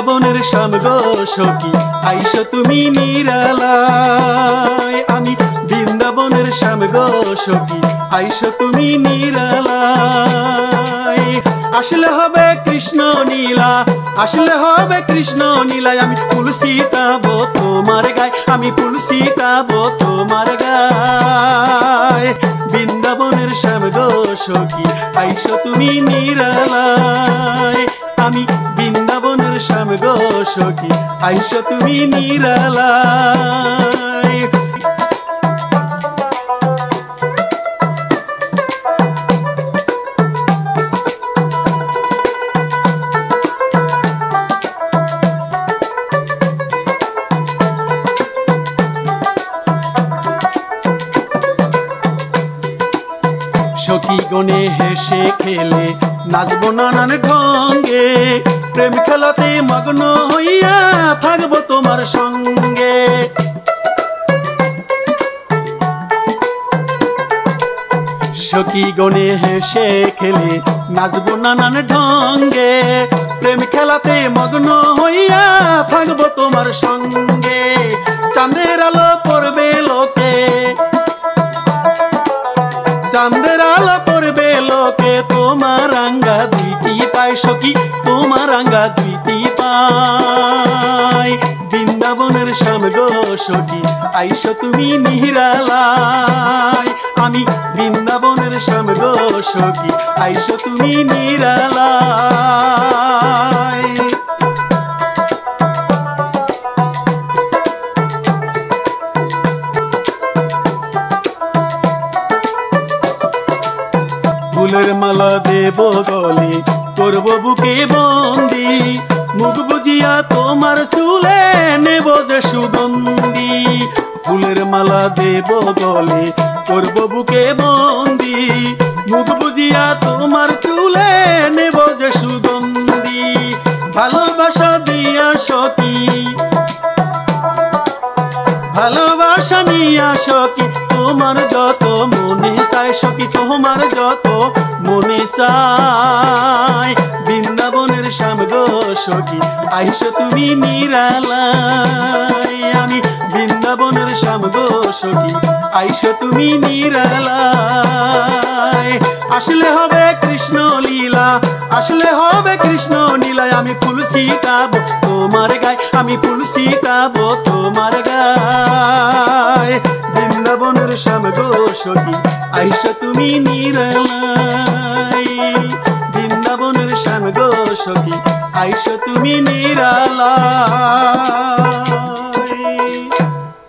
বৃন্দাবনের শ্যাম গো সখী আইসো তুমি নিরালায়। আমি বৃন্দাবনের শ্যাম গো সখী আইসো তুমি নিরালায়। আসলে হবে কৃষ্ণ নীলা, আসলে হবে কৃষ্ণ নীলায়। আমি ফুল ছিটাবো তোমার গায়ে, আমি ফুল ছিটাবো তোমার গায়ে। বৃন্দাবনের শ্যাম গো সখী আইসো তুমি নিরালায়। আমি বৃন্দাবনের শ্যাম গো সখী আইসো তুমি নিরালায়। সখী গনে হেসে খেলে নাচবো নানান ঢঙ্গে, প্রেম খেলাতে মগ্ন হইয়া থাকবো তোমার সঙ্গে। সখী গনে হেসে খেলে নাচবো নানান ঢঙ্গে, প্রেম খেলাতে মগ্ন হইয়া থাকবো তোমার সঙ্গে। চাঁদের আলো পড়বে লোকে, চাঁদের আলো পড়বে লোকে, তোমার আঙ্গা দুইটি পায় সখী, তোমার আঙ্গা দুইটি পায়। বৃন্দাবনের শ্যাম গো সখী আইসো তুমি নিরালায়। আমি বৃন্দাবনের শ্যাম গো সখী আইসো তুমি নিরালায়। ফুলের মালা দেব গলে, করব বুকে বন্দি, মুখ বুঝিয়া তোমার চুলে নেব যে সুগন্ধি। ফুলের মালা দেব গলে, করব বুকে বন্দি, মুখ বুঝিয়া তোমার চুলে নেব যে সুগন্ধি। ভালোবাসা দিয়া সখী, ভালোবাসা নিয়া সখী, তোমার যত মনে চায় সখী, তোমার যত মনে চায়। বৃন্দাবনের শ্যাম গো সখী আইসো তুমি নিরালায়। আমি বৃন্দাবনের শ্যাম গো সখী আইসো তুমি নিরালায়। আসলে হবে কৃষ্ণ লীলা, আসলে হবে কৃষ্ণ নীলায়। আমি ফুল ছিটাবো তোমার গায়ে, আমি ফুল ছিটাবো তোমার গায়ে। বৃন্দাবনের শ্যাম গো সখী আইসো তুমি নিরালায়। বৃন্দাবনের শ্যাম গো সখী আইসো তুমি নিরালায়।